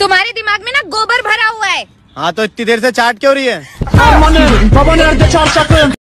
तुम्हारे दिमाग में ना गोबर भरा हुआ है। हाँ तो इतनी देर से चाट क्यों रही है?